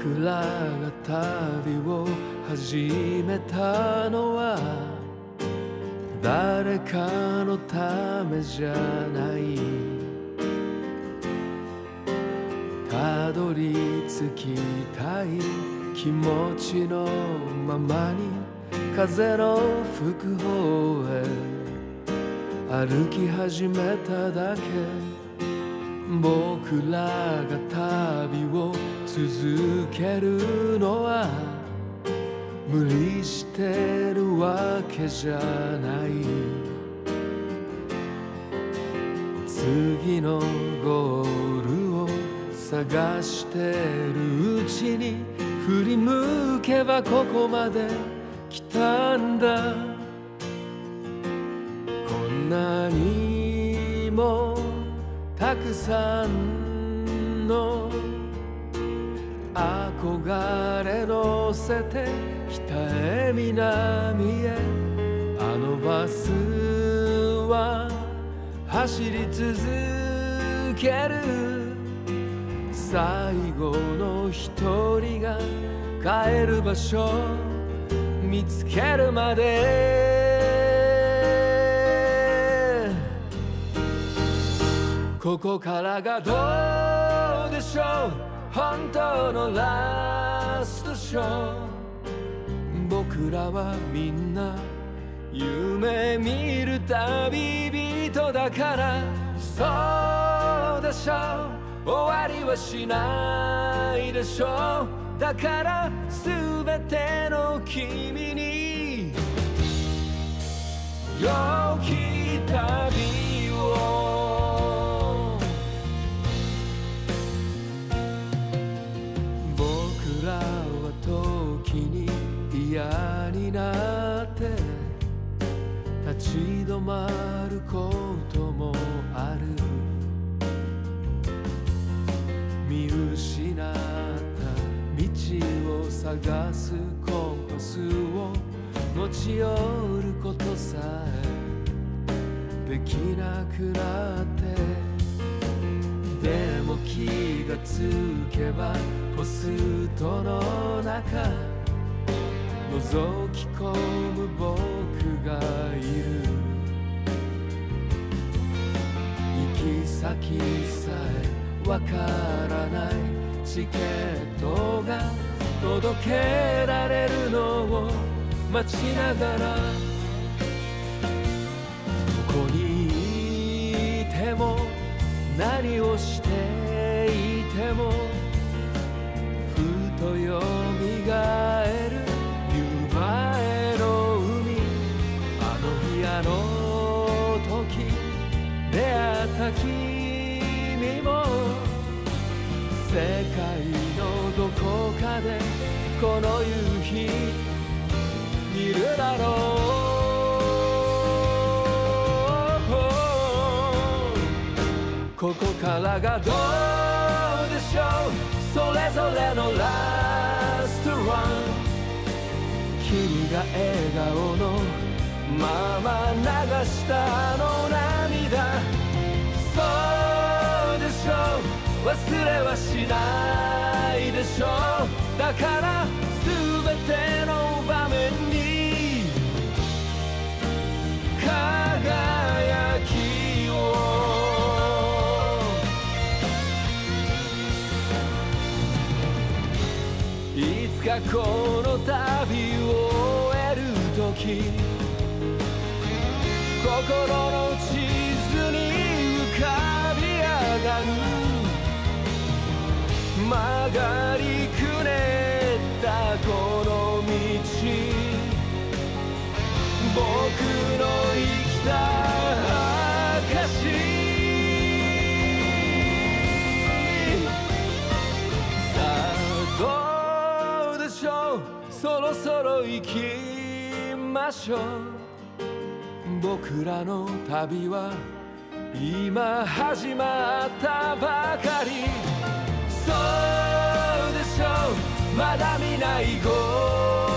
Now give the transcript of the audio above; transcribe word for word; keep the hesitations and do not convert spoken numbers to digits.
僕らが旅を始めたのは誰かのためじゃない。たどり着きたい気持ちのままに風の吹く方へ歩き始めただけ。僕らが旅を続けるのは無理してるわけじゃない。次のゴールを探してるうちに振り向けばここまで来たんだ。こんなにもたくさんの憧れ乗せて北へ南へあのバスは走り続ける。最後の一人が帰る場所見つけるまで。ここからがどうでしょう本当のラストショー。僕らはみんな夢見る旅人だから。そうでしょう終わりはしないでしょう。だから全ての君に良き旅を。僕らは時に嫌になって立ち止まることもある。見失った道を探すコンパスを持ち寄ることさえできなくなって。でも気がつけばポストの中覗き込む僕がいる。行き先さえわからないチケットが届けられるのを待ちながら。どこにいても何をしていてもふとよみがえる夕前の海。あの日あの時出会った君も世界のどこかでこの夕日見るだろう。ここからがどうでしょうそれぞれのラストワン。君が笑顔のまま流したあの涙。そうでしょう忘れはしないでしょう。だから全ての場面に輝きを。いつかこの旅を終える時心の地図に浮かび上がる。曲がりくねったこの道僕の生きた証。さあどうでしょうそろそろ行きましょう。僕らの旅は今始まったばかり。そうでしょうまだ見ないゴール